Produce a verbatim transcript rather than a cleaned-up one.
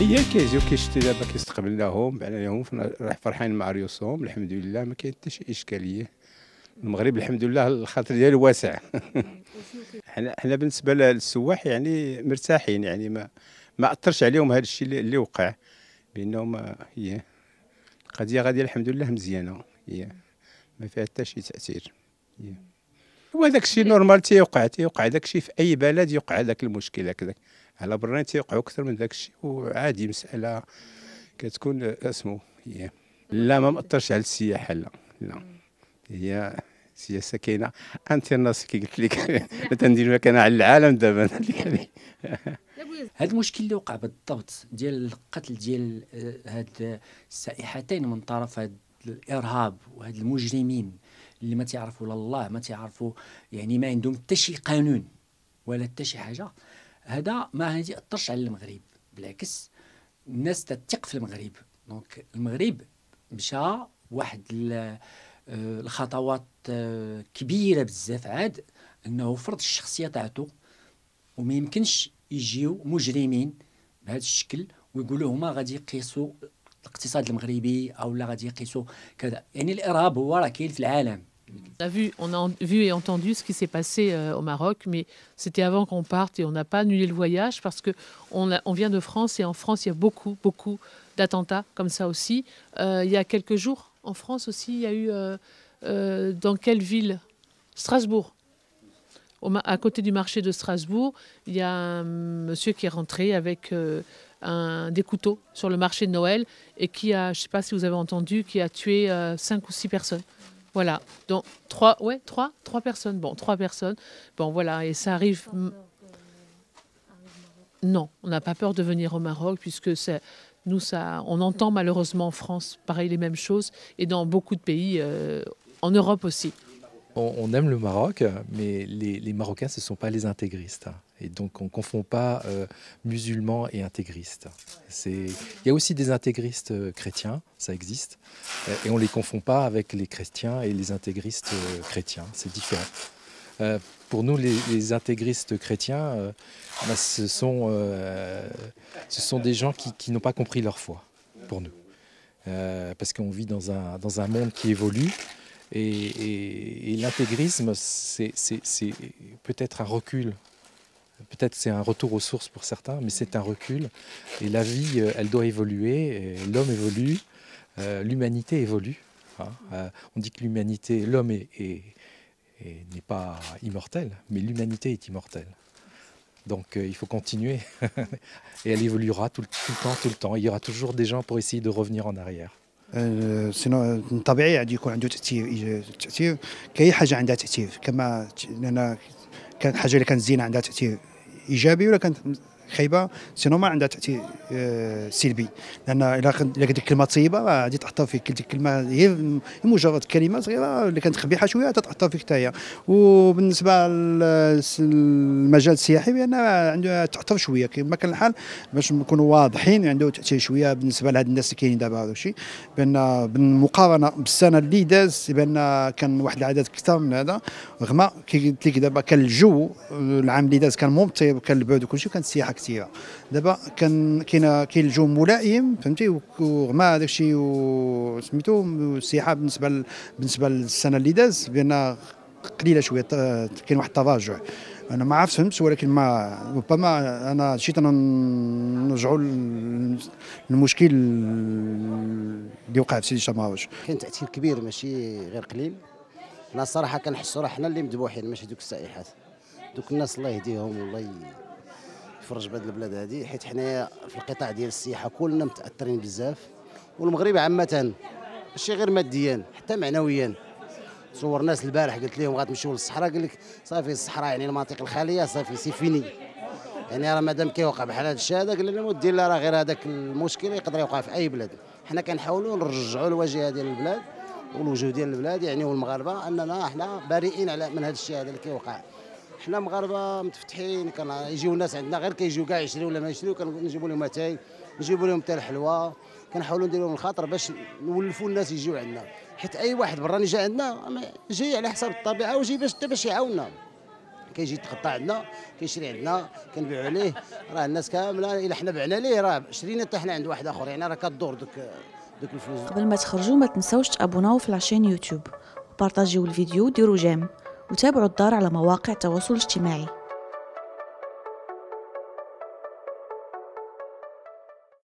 هي كيجيو كيشتي دابا كيستقبلناهم عليهم راح فرحين مع ريوسهم الحمد لله، ما كاين حتى شي اشكاليه. المغرب الحمد لله الخاطر ديالو واسع. حنا حنا بالنسبه للسواح يعني مرتاحين، يعني ما ما اثرش عليهم هذا الشيء اللي, اللي وقع، بانهم هي القضيه غاديه الحمد لله مزيانه، هي ما فيها حتى شي تاثير. هي هو داك الشيء نورمال تيوقع تيوقع داك الشيء في اي بلد، يوقع داك المشكل هكذاك على برا تيوقعوا اكثر من داك الشيء، وعادي مساله كتكون اسمو. هي لا ما مأثرش على السياحه، لا لا، هي سياسه كاينه انترناس كي قلت لك. تندير مكانها على العالم دابا. هذا المشكل اللي وقع بالضبط ديال القتل ديال هاد السائحتين من طرف هاد الارهاب وهاد المجرمين اللي ما تعرفوا لا الله ما تعرفوا، يعني ما عندهم حتى شي قانون ولا حتى شي حاجه. هذا ما غادي ياثرش على المغرب، بالعكس الناس تثق في المغرب. دونك المغرب مشى واحد الخطوات كبيره بزاف عاد انه فرض الشخصيه تاعته، وما يمكنش يجيو مجرمين بهذا الشكل ويقولوا هما غادي يقيسوا الاقتصاد المغربي او لا غادي يقيسوا كذا. يعني الارهاب هو راه كاين في العالم. On a vu, on a vu et entendu ce qui s'est passé euh, au Maroc, mais c'était avant qu'on parte et on n'a pas annulé le voyage parce que on, a, on vient de France et en France il y a beaucoup, beaucoup d'attentats comme ça aussi. Euh, il y a quelques jours, en France aussi, il y a eu euh, euh, dans quelle ville? Strasbourg. Au, à côté du marché de Strasbourg, il y a un monsieur qui est rentré avec euh, un, des couteaux sur le marché de Noël et qui a, je ne sais pas si vous avez entendu, qui a tué euh, cinq ou six personnes. Voilà, donc trois, ouais, trois, trois personnes. Bon, trois personnes. Bon, voilà, et ça arrive. Non, on n'a pas peur de venir au Maroc puisque c'est, nous, ça, on entend malheureusement en France, pareil, les mêmes choses, et dans beaucoup de pays, euh, en Europe aussi. On, on aime le Maroc, mais les, les Marocains, ce ne sont pas les intégristes. Et donc, on ne confond pas euh, musulmans et intégristes. Il y a aussi des intégristes euh, chrétiens, ça existe. Euh, et on ne les confond pas avec les chrétiens et les intégristes euh, chrétiens. C'est différent. Euh, pour nous, les, les intégristes chrétiens, euh, bah, ce, sont, euh, ce sont des gens qui, qui n'ont pas compris leur foi, pour nous. Euh, parce qu'on vit dans un, dans un monde qui évolue. Et, et, et l'intégrisme, c'est peut-être un recul, peut-être c'est un retour aux sources pour certains, mais c'est un recul. Et la vie, elle doit évoluer, l'homme évolue, euh, l'humanité évolue. Hein. Euh, on dit que l'humanité, l'homme est, est, est, n'est pas immortel, mais l'humanité est immortelle. Donc euh, il faut continuer, et elle évoluera tout, tout le temps, tout le temps. Il y aura toujours des gens pour essayer de revenir en arrière. طبيعي عاد يكون عنده تأثير. تأثير كأي حاجة عندها تأثير، كما لأن كانت حاجة اللي كانت زينة عندها تأثير إيجابي ولا كانت خايبة سينو ما عندها تأثير سلبي. لأن إلا كانت الكلمة طيبة غادي تأثر فيك، كل كلمة هي مجرد كلمة صغيرة اللي كانت قبيحة شوية تأثر فيك حتى. وبالنسبة للمجال السياحي بأن عنده تأثر شوية كما كان الحال، باش نكونوا واضحين عنده تأثير شوية بالنسبة لهاد الناس اللي كاينين دابا. هذا الشيء بأن بالمقارنة بالسنة اللي داز بأن كان واحد العدد أكثر من هذا، رغم كي قلت لك دابا كان الجو العام اللي داز كان ممطر وكان البرد وكل شيء وكانت السياحة كثيره. دابا كان كاين كاين الجو ملائم فهمتي، ورغم هذاك الشيء سميتو السياحه بالنسبه بالنسبه للسنه اللي داز بان قليله شويه، كاين واحد التراجع. انا ما عرفت فهمت، ولكن ما ربما انا شيت انا نرجعوا للمشكل اللي وقع في سيدي شماوش. كاين تاثير كبير ماشي غير قليل. انا الصراحه كنحسوا راه حنا اللي مذبوحين ماشي دوك السائحات، دوك الناس الله يهديهم والله يفرج بهاد البلاد هادي، حيت حنايا في القطاع ديال السياحه كلنا متاثرين بزاف، والمغرب عامه ماشي غير ماديا حتى معنويا. صور ناس البارح قلت لهم غتمشيو للصحراء، قال لك صافي الصحراء يعني المناطق الخاليه صافي سي فيني، يعني راه مادام كيوقع بحال هذا الشيء هذا، قال لنا مودي لا راه غير هذاك المشكل يقدر يوقع في اي بلاد. حنا كنحاولوا نرجعوا الواجهه ديال البلاد والوجوه ديال البلاد يعني والمغاربه اننا حنا بريئين على من هذا الشيء هذا اللي كيوقع. حنا مغاربه متفتحين، كان يجيو الناس عندنا غير كيجيو كاع يشريو ولا ما يشريو، كنجيبوا لهم اتاي نجيبوا لهم حتى الحلوى، كنحاولوا نديروا لهم الخاطر باش نولفوا الناس يجيو عندنا، حيت اي واحد براني جا عندنا جاي على حساب الطبيعه وجاي باش حتى باش يعاوننا. كيجي يتقطع عندنا كيشري عندنا كنبيعوا عليه، راه الناس كامله الا حنا بعنا ليه راه شرينا حتى حنا عند واحد اخر، يعني راه كدور دوك دوك الفلوس. قبل ما تخرجوا ما تنساوش تابوناو في لاشين يوتيوب وبارطاجيو الفيديو وديروا جيم وتابعوا الدار على مواقع التواصل الاجتماعي.